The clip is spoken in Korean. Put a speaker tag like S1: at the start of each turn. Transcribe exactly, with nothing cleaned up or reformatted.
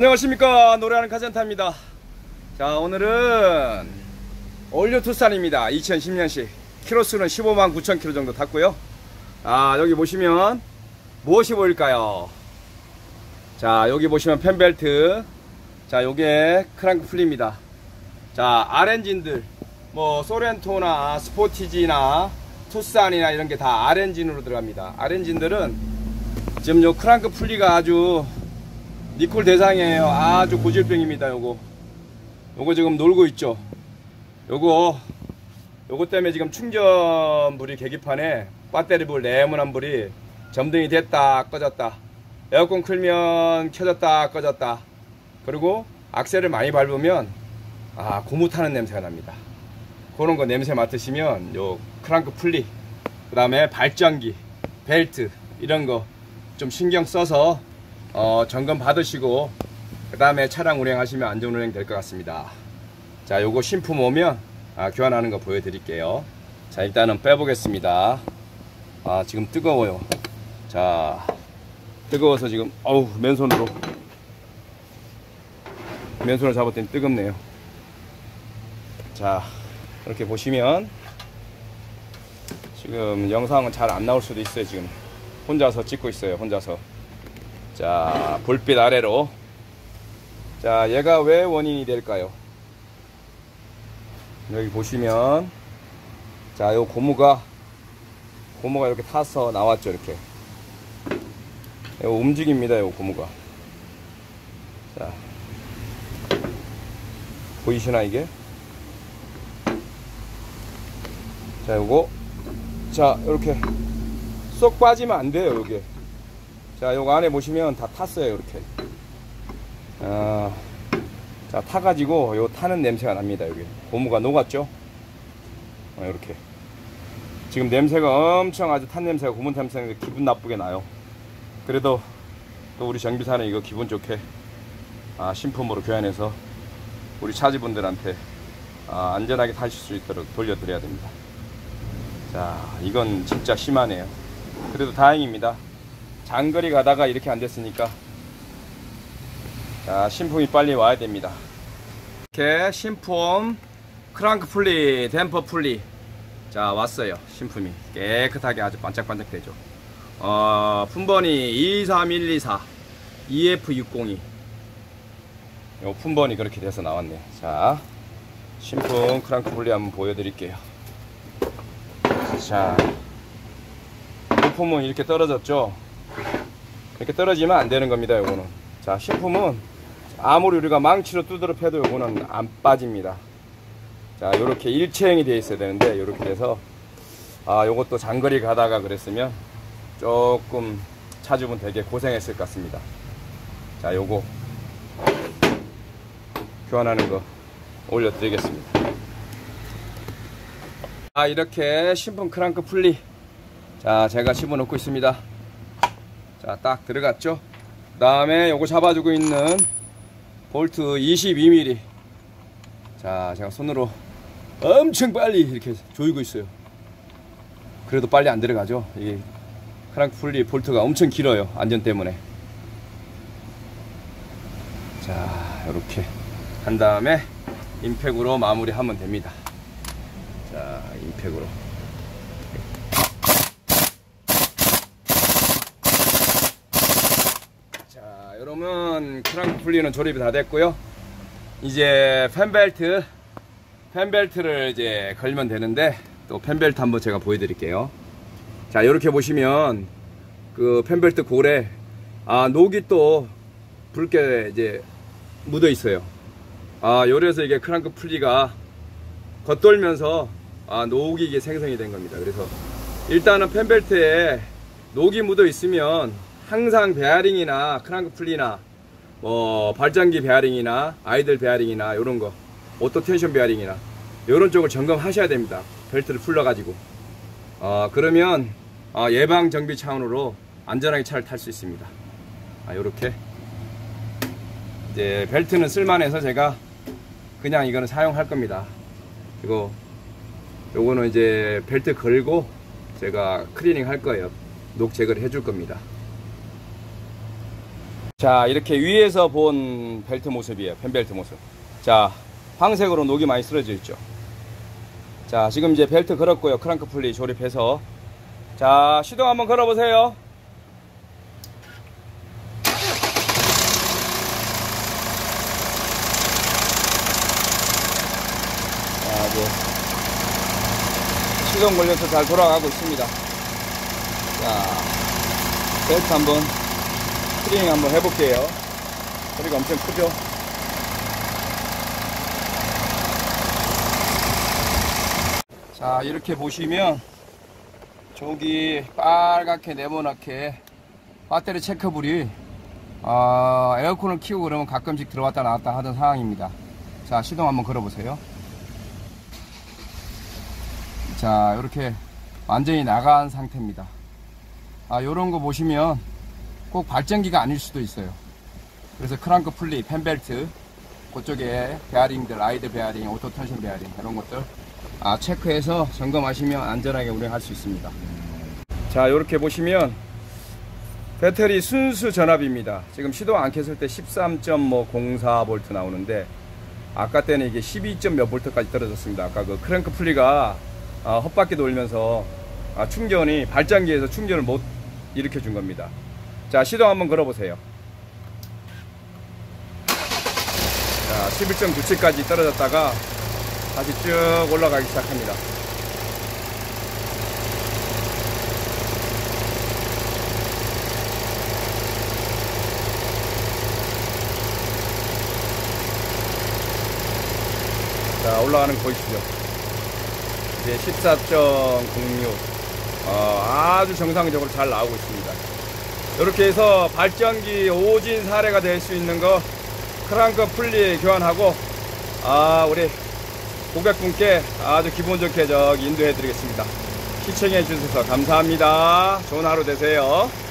S1: 안녕하십니까, 노래하는 카센터입니다. 자, 오늘은 올류 투싼입니다. 이천십 년식 키로수는 십오만 구천 킬로 정도 탔고요. 아, 여기 보시면 무엇이 보일까요? 자, 여기 보시면 펜벨트, 자, 요게 크랑크 풀리입니다. 자, R엔진들 뭐 소렌토나 스포티지나 투싼이나 이런 게 다 R엔진으로 들어갑니다. R엔진들은 지금 요 크랑크 풀리가 아주 니콜 대상이에요. 아주 고질병입니다. 요거 요거 지금 놀고 있죠. 요거 요거 때문에 지금 충전불이 계기판에 배터리불 네모난 불이 점등이 됐다 꺼졌다, 에어컨 틀면 켜졌다 꺼졌다, 그리고 악셀을 많이 밟으면 아 고무 타는 냄새가 납니다. 그런 거 냄새 맡으시면 요 크랑크 풀리, 그 다음에 발전기, 벨트 이런 거 좀 신경 써서 어, 점검 받으시고 그 다음에 차량 운행하시면 안전운행 될 것 같습니다. 자, 요거 신품 오면 아, 교환하는 거 보여드릴게요. 자, 일단은 빼보겠습니다. 아, 지금 뜨거워요. 자, 뜨거워서 지금 어우 맨손으로 맨손을 잡았더니 뜨겁네요. 자, 이렇게 보시면 지금 영상은 잘 안 나올 수도 있어요. 지금 혼자서 찍고 있어요. 혼자서. 자, 불빛 아래로. 자, 얘가 왜 원인이 될까요? 여기 보시면 자, 요 고무가 고무가 이렇게 타서 나왔죠. 이렇게 요 움직입니다. 요 고무가. 자, 보이시나 이게? 자, 요거 자, 이렇게 쏙 빠지면 안 돼요. 요게. 자, 요거 안에 보시면 다 탔어요. 이렇게. 아, 자, 타가지고 요 타는 냄새가 납니다. 여기 고무가 녹았죠. 아, 이렇게 지금 냄새가 엄청 아주 탄 냄새가, 고무 냄새가 기분 나쁘게 나요. 그래도 또 우리 정비사는 이거 기분 좋게 아, 신품으로 교환해서 우리 차주분들한테 아, 안전하게 타실 수 있도록 돌려드려야 됩니다. 자, 이건 진짜 심하네요. 그래도 다행입니다. 장거리 가다가 이렇게 안 됐으니까 자, 신품이 빨리 와야 됩니다. 이렇게 신품 크랑크 풀리, 댐퍼 풀리 자, 왔어요. 신품이 깨끗하게 아주 반짝반짝 되죠. 어, 품번이 이삼일이사 이에프 육공이 요 품번이 그렇게 돼서 나왔네요. 자, 신품 크랑크 풀리 한번 보여드릴게요. 자, 부품은 이렇게 떨어졌죠. 이렇게 떨어지면 안 되는 겁니다. 요거는. 자, 신품은 아무리 우리가 망치로 두드려 패도 요거는 안 빠집니다. 자, 요렇게 일체형이 되어 있어야 되는데 요렇게 돼서 아, 요것도 장거리 가다가 그랬으면 조금 차주분 되게 고생했을 것 같습니다. 자, 요거 교환하는 거 올려드리겠습니다. 아, 이렇게 신품 크랑크 풀리 자, 제가 집어넣고 있습니다. 자, 딱 들어갔죠. 그 다음에 요거 잡아주고 있는 볼트 이십이 밀리미터 자, 제가 손으로 엄청 빨리 이렇게 조이고 있어요. 그래도 빨리 안 들어가죠. 이게 크랑크 풀리 볼트가 엄청 길어요. 안전 때문에. 자, 요렇게 한 다음에 임팩으로 마무리하면 됩니다. 자, 임팩으로. 자, 여러분 크랑크 풀리는 조립이 다 됐고요. 이제 펜벨트 펜벨트를 이제 걸면 되는데, 또 펜벨트 한번 제가 보여드릴게요. 자, 이렇게 보시면 그 펜벨트 골에 아, 녹이 또 붉게 이제 묻어 있어요. 아, 요래서 이게 크랑크 풀리가 겉돌면서 아, 녹이 이게 생성이 된 겁니다. 그래서 일단은 펜벨트에 녹이 묻어 있으면 항상 베어링이나 크랑크 풀리나 뭐 발전기 베어링이나 아이들 베어링이나 요런 거, 오토 텐션 베어링이나 요런 쪽을 점검하셔야 됩니다. 벨트를 풀러 가지고 어, 그러면 어, 예방 정비 차원으로 안전하게 차를 탈 수 있습니다. 아, 요렇게 이제 벨트는 쓸만해서 제가 그냥 이거는 사용할 겁니다. 그리고 요거는 이제 벨트 걸고 제가 클리닝 할 거예요. 녹 제거를 해줄 겁니다. 자, 이렇게 위에서 본 벨트 모습이에요. 펜벨트 모습. 자, 황색으로 녹이 많이 쓰러져 있죠. 자, 지금 이제 벨트 걸었고요. 크랑크 풀리 조립해서. 자, 시동 한번 걸어보세요. 자, 이제 시동 걸려서 잘 돌아가고 있습니다. 자, 벨트 한번 트리밍 한번 해볼게요. 소리가 엄청 크죠? 자, 이렇게 보시면 저기 빨갛게 네모나게 배터리 체크불이 어, 에어컨을 키우고 그러면 가끔씩 들어왔다 나왔다 하던 상황입니다. 자, 시동 한번 걸어보세요. 자, 이렇게 완전히 나간 상태입니다. 아, 요런 거 보시면 꼭 발전기가 아닐 수도 있어요. 그래서 크랑크 풀리, 펜벨트 그쪽에 베어링들, 아이드 베어링, 오토 텐션 베어링 이런 것들 아, 체크해서 점검하시면 안전하게 운행할 수 있습니다. 자, 이렇게 보시면 배터리 순수 전압입니다. 지금 시동 안 켰을 때 십삼 점 공사 볼트 나오는데 아까 때는 이게 십이 점 몇 볼트까지 떨어졌습니다. 아까 그 크랭크 풀리가 아, 헛바퀴 돌면서 아, 충전이 발전기에서 충전을 못 일으켜 준 겁니다. 자, 시동 한번 걸어보세요. 자, 십일 점 구칠까지 떨어졌다가 다시 쭉 올라가기 시작합니다. 자, 올라가는 거 보이시죠? 이제 십사 점 공육 어, 아주 정상적으로 잘 나오고 있습니다. 이렇게 해서 발전기 오진 사례가 될 수 있는 거 크랑크 풀리 교환하고 아, 우리 고객분께 아주 기분 좋게 저기 인도해 드리겠습니다. 시청해 주셔서 감사합니다. 좋은 하루 되세요.